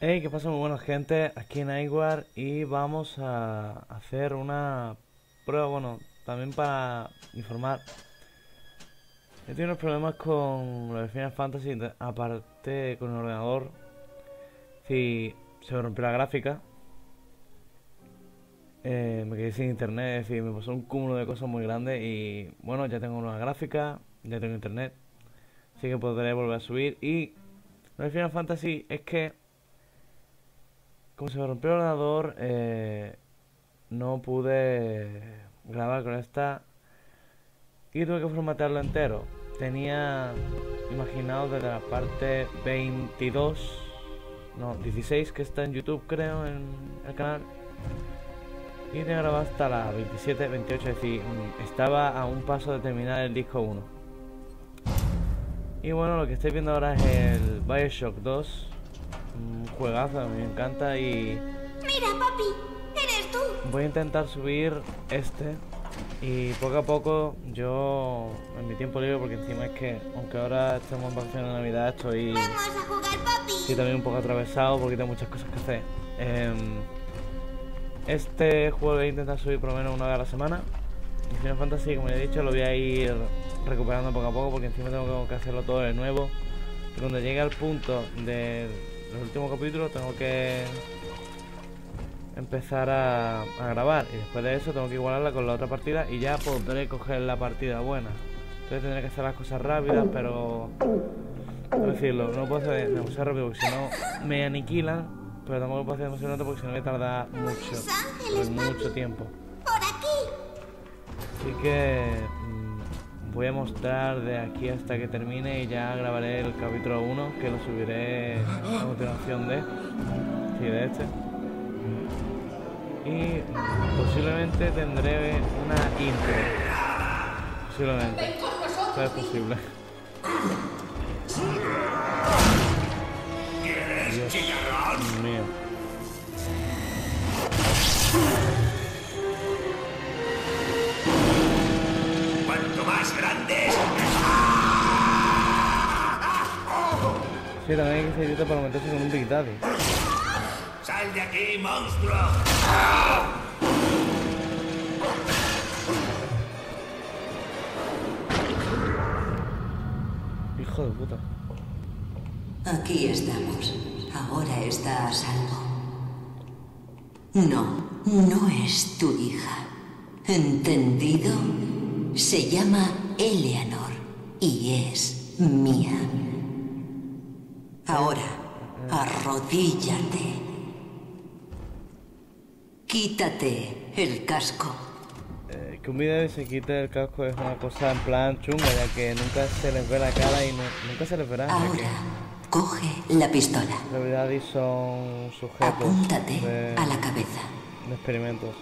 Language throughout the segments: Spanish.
Hey, ¿qué pasa? Muy buena gente, aquí en iWar y vamos a hacer una prueba, bueno, también para informar. He tenido unos problemas con lo de Final Fantasy, aparte con el ordenador. Si se me rompió la gráfica, me quedé sin internet, es decir, me pasó un cúmulo de cosas muy grandes y bueno, ya tengo una gráfica, ya tengo internet, así que podré volver a subir. Y lo de Final Fantasy es que, como se me rompió el ordenador, no pude grabar con esta y tuve que formatearlo entero. Tenía imaginado desde la parte 22, no, 16 que está en YouTube creo, en el canal. Y tenía grabado hasta la 27, 28, es decir, estaba a un paso de terminar el disco 1. Y bueno, lo que estáis viendo ahora es el BioShock 2, un juegazo, a mí me encanta y... Mira, papi, eres tú. Voy a intentar subir este y poco a poco yo en mi tiempo libre, porque encima es que aunque ahora estamos en vacaciones de Navidad estoy Vamos a jugar, papi. también un poco atravesado porque tengo muchas cosas que hacer. Este juego voy a intentar subir por lo menos una vez a la semana. Y Final Fantasy, como ya he dicho, lo voy a ir recuperando poco a poco porque encima tengo que hacerlo todo de nuevo. Y cuando llegue al punto de los últimos capítulos tengo que empezar a grabar y después de eso tengo que igualarla con la otra partida y ya podré coger la partida buena. Entonces tendré que hacer las cosas rápidas, pero ¿cómo decirlo? No puedo hacer demasiado rápido porque si no me aniquilan, pero tampoco puedo hacer demasiado lento porque si no me tarda Los ángeles, mucho papi. tiempo. Por aquí. Así que voy a mostrar de aquí hasta que termine y ya grabaré el capítulo 1 que lo subiré a continuación de este. Y posiblemente tendré una intro. Posiblemente. Todo es posible. Dios mío. Cuanto más grandes. Sí, también hay que ser idiota para meterse con un Big Daddy. ¡Sal de aquí, monstruo! Hijo de puta. Aquí estamos. Ahora está a salvo. No, no es tu hija. ¿Entendido? Se llama Eleanor y es mía. Ahora, arrodíllate. Quítate el casco. Que un video se quite el casco es una cosa en plan chunga, ya que nunca se les ve la cara y nunca se les verá. Ya que Ahora, coge la pistola. en realidad son sujetos Apúntate a la cabeza. de experimentos.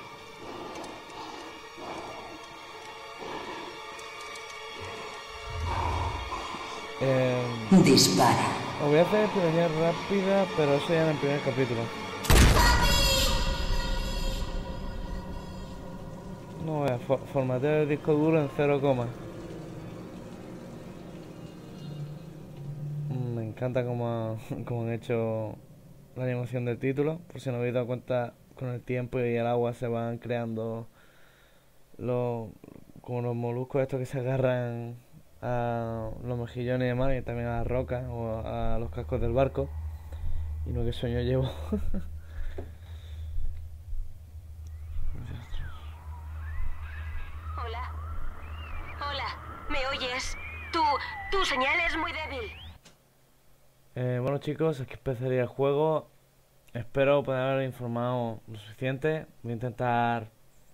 Dispara. Os voy a hacer experiencia rápida, pero eso ya en el primer capítulo. No voy a formatear el disco duro en 0, me encanta como han hecho la animación del título. Por si no habéis dado cuenta, con el tiempo y el agua se van creando como los moluscos estos que se agarran a los mejillones y demás, y también a las rocas o a los cascos del barco. Y no, qué sueño llevo. Hola. Hola. ¿Me oyes? Tu señal es muy débil. Bueno chicos, aquí empezaría el juego. Espero poder haber informado lo suficiente. Voy a intentar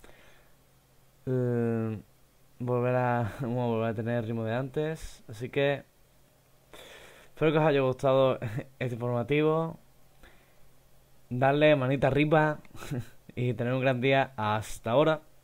volver a tener el ritmo de antes. Así que espero que os haya gustado este informativo. Darle manita arriba y tener un gran día. Hasta ahora.